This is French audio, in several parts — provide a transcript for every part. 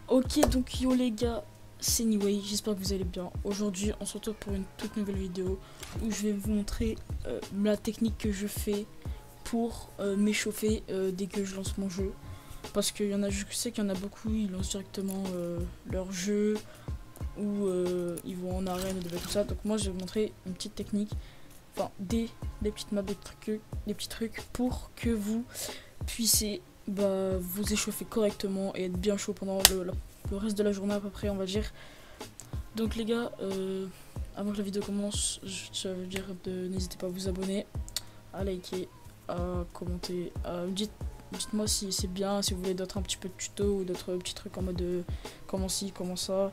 Ok, donc yo les gars, c'est Anyway, j'espère que vous allez bien. Aujourd'hui, on se retrouve pour une toute nouvelle vidéo où je vais vous montrer la technique que je fais pour m'échauffer dès que je lance mon jeu. Parce qu'il y en a, je sais qu'il y en a beaucoup, ils lancent directement leur jeu ou ils vont en arène et tout ça. Donc moi, je vais vous montrer une petite technique, enfin des petites maps, des petits trucs pour que vous puissiez vous échauffer correctement et être bien chaud pendant le reste de la journée à peu près, on va dire. Donc les gars, avant que la vidéo commence, je veux dire n'hésitez pas à vous abonner, à liker, à commenter, dites-moi si c'est bien, si vous voulez d'autres un petit peu de tutos ou d'autres petits trucs en mode comment ci, comment ça.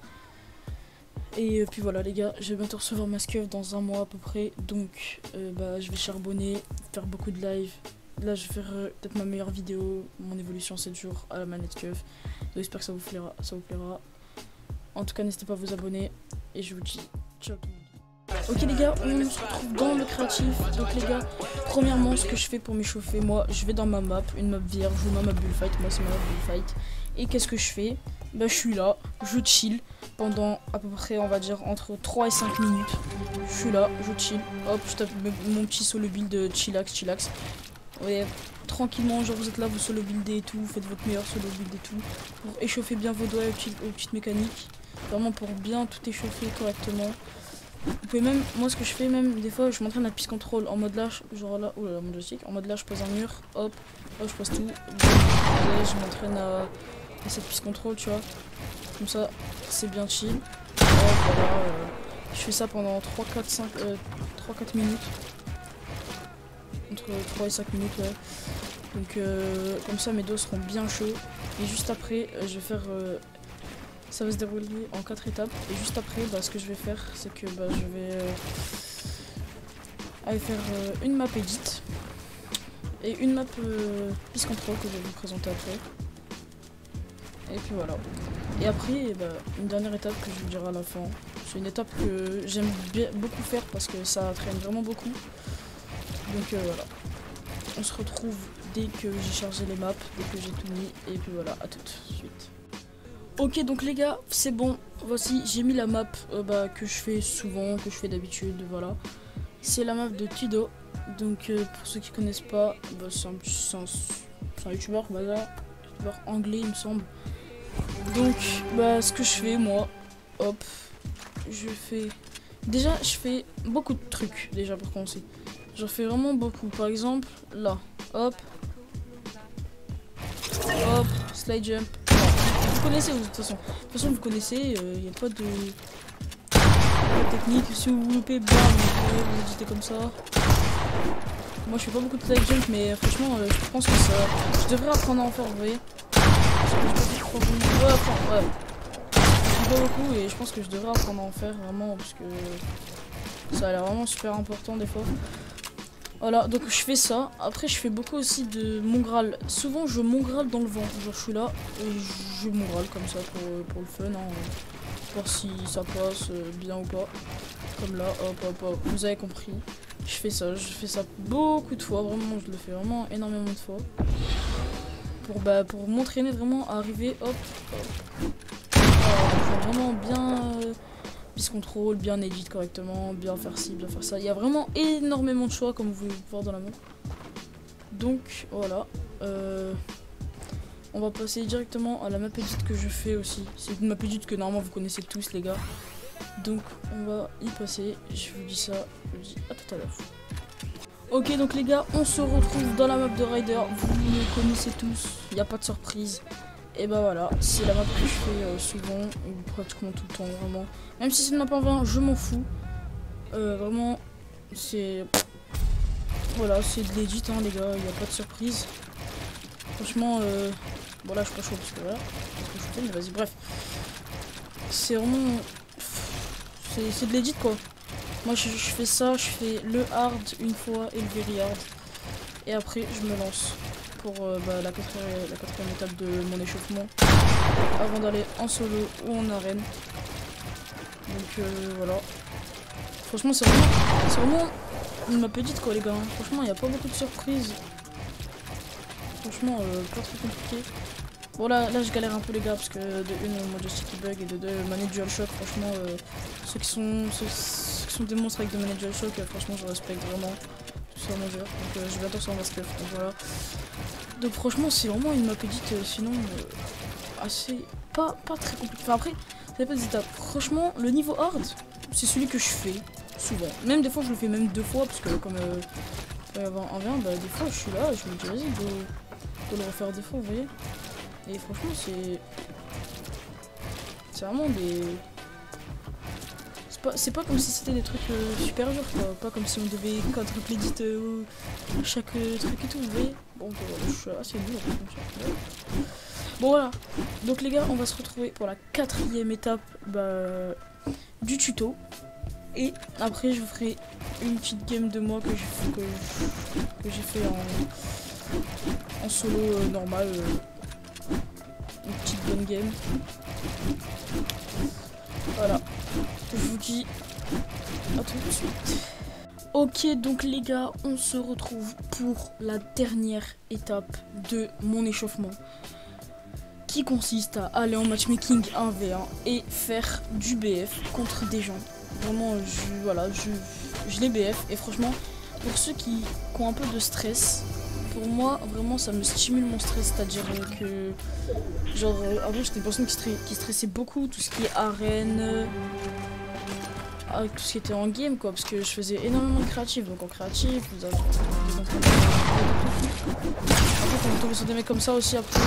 Et puis voilà les gars, je vais bientôt recevoir ma SCUF dans un mois à peu près, donc je vais charbonner, faire beaucoup de live. Là je vais faire peut-être ma meilleure vidéo, mon évolution 7 jours à la manette SCUF. Donc j'espère que ça vous plaira. En tout cas n'hésitez pas à vous abonner et je vous dis ciao tout le monde. Ok les gars, on se retrouve dans le créatif. Donc les gars, premièrement ce que je fais pour m'échauffer, moi je vais dans ma map, une map vierge ou ma map bullfight, moi c'est ma map bullfight. Et qu'est-ce que je fais? Je suis là, je chill pendant à peu près on va dire entre 3 et 5 minutes. Je suis là, je chill, hop je tape mon petit solo build de chillax. Ouais, tranquillement, genre vous êtes là, vous solo buildez et tout, vous faites votre meilleur solo build et tout, pour échauffer bien vos doigts aux petites mécaniques, vraiment pour bien tout échauffer correctement. Vous pouvez même, moi ce que je fais même, des fois je m'entraîne à piste contrôle en mode là, genre là, oh là là mon joystick, en mode là je pose un mur, hop, je pose tout, je m'entraîne à cette piste contrôle tu vois, comme ça c'est bien chill, hop, voilà, je fais ça pendant 3-4 minutes. Entre 3 et 5 minutes ouais. Donc comme ça mes dos seront bien chauds. Et juste après je vais faire ça va se dérouler en 4 étapes. Et juste après ce que je vais faire c'est que je vais aller faire une map edit et une map piste control que je vais vous présenter après. Et puis voilà. Et après une dernière étape que je vous dirai à la fin. C'est une étape que j'aime beaucoup faire parce que ça traîne vraiment beaucoup. Donc voilà, on se retrouve dès que j'ai chargé les maps, dès que j'ai tout mis, et puis voilà, à tout de suite. Ok donc les gars, c'est bon, voici, j'ai mis la map que je fais souvent, que je fais d'habitude, voilà. C'est la map de Tido, donc pour ceux qui connaissent pas, c'est un youtubeur, youtubeur anglais il me semble. Donc ce que je fais moi, hop, déjà je fais beaucoup de trucs déjà pour commencer. J'en fais vraiment beaucoup. Par exemple, là, hop, slide jump. Vous connaissez de toute façon. De toute façon, vous connaissez. Il n'y a pas de technique. Si vous loupez, bam, vous éditez comme ça. Moi, je fais pas beaucoup de slide jump, mais franchement, je pense que ça. Je devrais apprendre à en faire, vous voyez. Ouais. Je fais pas beaucoup et je pense que je devrais apprendre à en faire vraiment parce que ça a l'air vraiment super important des fois. Voilà, donc je fais ça. Après, je fais beaucoup aussi de mongrel. Souvent, je mongrel dans le vent. Genre, je suis là et je mongrel comme ça pour le fun. Hein, voir si ça passe bien ou pas. Comme là, hop. Vous avez compris. Je fais ça beaucoup de fois. Vraiment, je le fais vraiment énormément de fois. Pour m'entraîner vraiment à arriver, hop. Vraiment bien... piste contrôle, bien edit correctement, bien faire ci, bien faire ça. Il y a vraiment énormément de choix comme vous pouvez voir dans la main. Donc voilà. On va passer directement à la map edit que je fais aussi. C'est une map edit que normalement vous connaissez tous les gars. Donc on va y passer. Je vous dis ça, je vous dis à tout à l'heure. Ok donc les gars, on se retrouve dans la map de Rider. Vous me connaissez tous, il n'y a pas de surprise. Et voilà, c'est la map que je fais souvent, pratiquement tout le temps, vraiment. Même si c'est une map en 20, je m'en fous. Vraiment, c'est... Voilà, c'est de l'edit, hein, les gars, il n'y a pas de surprise. Franchement, bon là, je suis pas chaud parce que voilà, mais vas-y, bref. C'est vraiment... C'est de l'edit, quoi. Moi, je fais ça, je fais le hard une fois et le very hard. Et après, je me lance pour la quatrième étape de mon échauffement avant d'aller en solo ou en arène. Donc voilà. Franchement c'est vraiment une map edit quoi les gars. Franchement il n'y a pas beaucoup de surprises. Franchement pas très compliqué. Bon là je galère un peu les gars parce que de une mon joystick il bug et de deux manette DualShock franchement ceux qui sont des monstres avec des manettes DualShock franchement je respecte vraiment tout ça mon dieu donc je vais bientôt sur ma stuff donc voilà. Donc franchement c'est vraiment une map edit sinon assez pas très compliqué. Enfin après ça dépend des étapes. Franchement le niveau hard c'est celui que je fais souvent. Même des fois je le fais même 2 fois parce que comme avant 1v1 bah des fois je suis là je me dis vas-y faut le refaire 2 fois vous voyez. Et franchement c'est vraiment des... C'est pas comme si c'était des trucs super durs quoi. Pas comme si on devait quadruple edit chaque truc et tout vous voyez. Bon je suis assez nul comme ça. Bon voilà. Donc les gars on va se retrouver pour la 4e étape du tuto. Et après je vous ferai une petite game de moi que j'ai fait en solo normal. Une petite bonne game. Voilà. Je vous dis à tout de suite. Ok donc les gars, on se retrouve pour la dernière étape de mon échauffement. Qui consiste à aller en matchmaking 1v1 et faire du BF contre des gens. Vraiment je les BF et franchement pour ceux qui ont un peu de stress. Pour moi, vraiment, ça me stimule mon stress, c'est-à-dire que, genre, avant, j'étais une personne qui stressait beaucoup, tout ce qui est arène, tout ce qui était en game, quoi, parce que je faisais énormément de créatif, donc en créatif, vous avez des entraînements. Après, quand vous tombez sur des mecs comme ça aussi, après,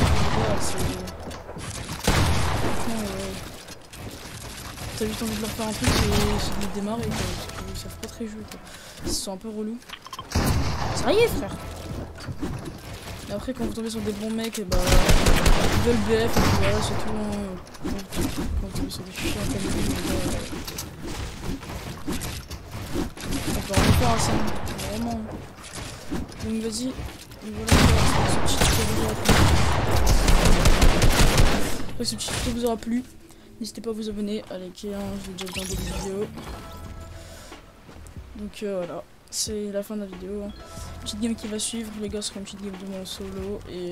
t'as juste envie de leur faire un truc et c'est de démarrer, quoi, parce qu'ils savent pas très jouer, quoi. Ils sont un peu relous. Ça y est, frère! Et après quand vous tombez sur des bons mecs, et bah ils veulent BF et puis voilà c'est tout quand vous tombez sur des chiens comme on peut en faire assez vraiment. Donc vas-y, voilà ce petit tuto vous aura plu. Après ce petit tuto vous aura plu, n'hésitez pas à vous abonner, à liker, hein, je l'ai déjà dit dans d'autres vidéos. Donc voilà, c'est la fin de la vidéo. Hein. Petite game qui va suivre, les gars, sera une petite game de moi en solo et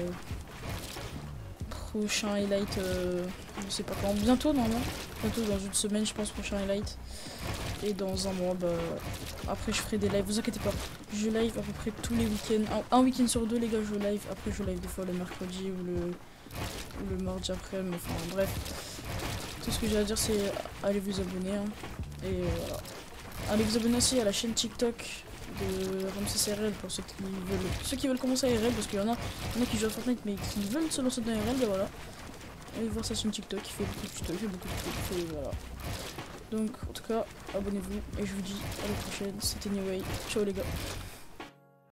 prochain highlight, je sais pas quand, bientôt normalement, bientôt dans une semaine je pense, prochain highlight et dans un mois, après je ferai des lives, vous inquiétez pas, je live à peu près tous les week-ends, un week-end sur 2 les gars je live, après je live des fois le mercredi ou le mardi après, mais enfin bref, tout ce que j'ai à dire c'est allez vous abonner hein, et voilà. Allez vous abonner aussi à la chaîne TikTok de Ramsès RL pour ceux qui veulent commencer à RL parce qu'il y en a qui jouent à Fortnite mais qui veulent se lancer dans RL, voilà. Allez voir sa chaîne TikTok, il fait beaucoup de tutos, il fait beaucoup de trucs, et voilà. Donc en tout cas, abonnez-vous et je vous dis à la prochaine, c'était New Way, ciao les gars.